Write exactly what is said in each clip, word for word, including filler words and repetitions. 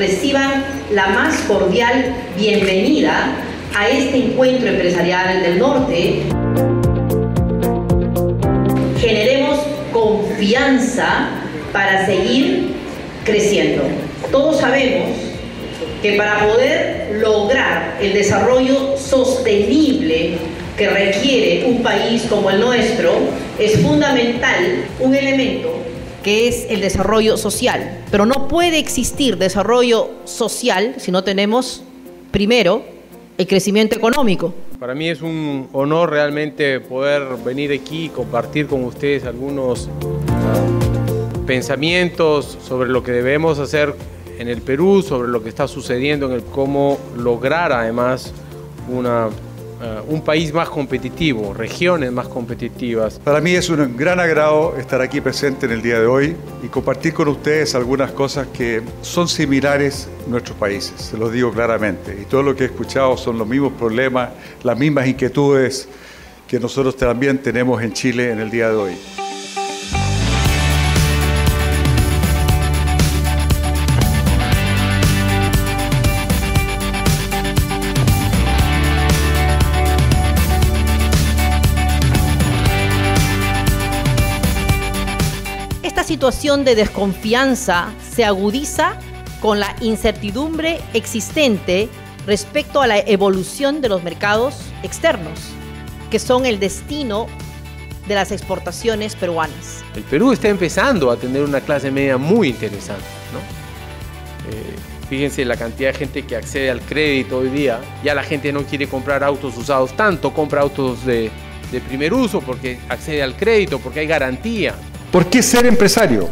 reciban la más cordial bienvenida a este encuentro empresarial del norte. Generemos confianza para seguir creciendo. Todos sabemos que para poder lograr el desarrollo sostenible que requiere un país como el nuestro, es fundamental un elemento que es el desarrollo social. Pero no puede existir desarrollo social si no tenemos, primero, el crecimiento económico. Para mí es un honor realmente poder venir aquí y compartir con ustedes algunos uh, pensamientos sobre lo que debemos hacer en el Perú, sobre lo que está sucediendo en el cómo lograr además una, uh, un país más competitivo, regiones más competitivas. Para mí es un gran agrado estar aquí presente en el día de hoy y compartir con ustedes algunas cosas que son similares en nuestros países, se los digo claramente. Y todo lo que he escuchado son los mismos problemas, las mismas inquietudes que nosotros también tenemos en Chile en el día de hoy. Esta situación de desconfianza se agudiza con la incertidumbre existente respecto a la evolución de los mercados externos, que son el destino de las exportaciones peruanas. El Perú está empezando a tener una clase media muy interesante, ¿no? Eh, fíjense la cantidad de gente que accede al crédito hoy día. Ya la gente no quiere comprar autos usados tanto, compra autos de, de primer uso porque accede al crédito, porque hay garantía. ¿Por qué ser empresario?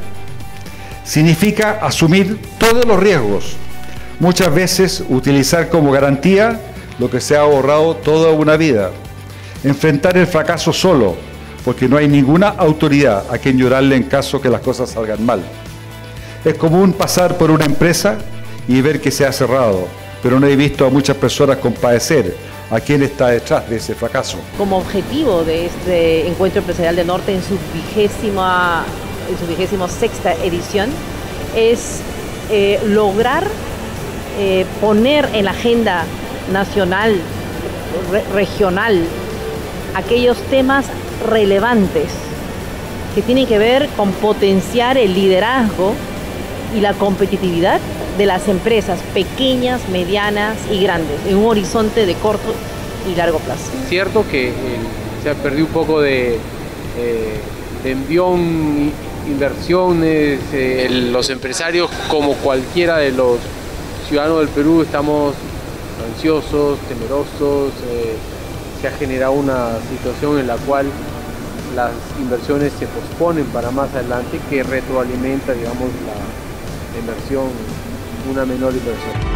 Significa asumir todos los riesgos, muchas veces utilizar como garantía lo que se ha ahorrado toda una vida, enfrentar el fracaso solo, porque no hay ninguna autoridad a quien llorarle en caso que las cosas salgan mal. Es común pasar por una empresa y ver que se ha cerrado, pero no he visto a muchas personas compadecer a quién está detrás de ese fracaso. Como objetivo de este Encuentro Empresarial del Norte en su vigésima, en su vigésima sexta edición es eh, lograr eh, poner en la agenda nacional, re, regional, aquellos temas relevantes que tienen que ver con potenciar el liderazgo y la competitividad de las empresas pequeñas, medianas y grandes, en un horizonte de corto y largo plazo. Es cierto que eh, se ha perdido un poco de, eh, de envión, inversiones, eh, los empresarios como cualquiera de los ciudadanos del Perú estamos ansiosos, temerosos, eh, se ha generado una situación en la cual las inversiones se posponen para más adelante que retroalimenta, digamos, la inversión, una menor inversión.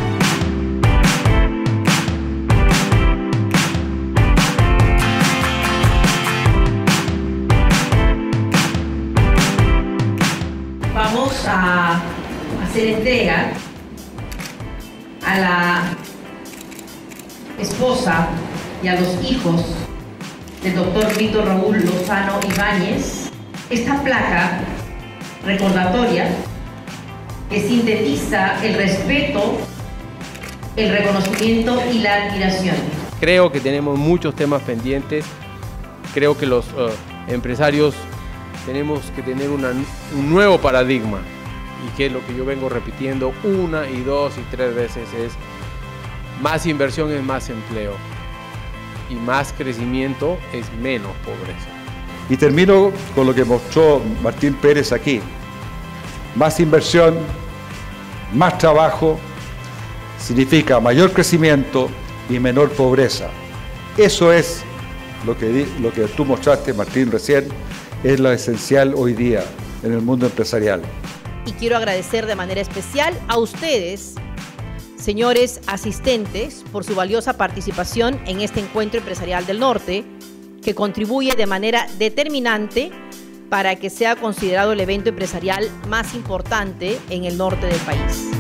Vamos a hacer entrega a la esposa y a los hijos del doctor Víctor Raúl Lozano Ibáñez esta placa recordatoria que sintetiza el respeto, el reconocimiento y la admiración. Creo que tenemos muchos temas pendientes. Creo que los uh, empresarios tenemos que tener una, un nuevo paradigma, y que es lo que yo vengo repitiendo una y dos y tres veces es: más inversión es más empleo y más crecimiento es menos pobreza. Y termino con lo que mostró Martín Pérez aquí. Más inversión, más trabajo, significa mayor crecimiento y menor pobreza. Eso es lo que, lo que tú mostraste, Martín, recién, es lo esencial hoy día en el mundo empresarial. Y quiero agradecer de manera especial a ustedes, señores asistentes, por su valiosa participación en este Encuentro Empresarial del Norte, que contribuye de manera determinante para que sea considerado el evento empresarial más importante en el norte del país.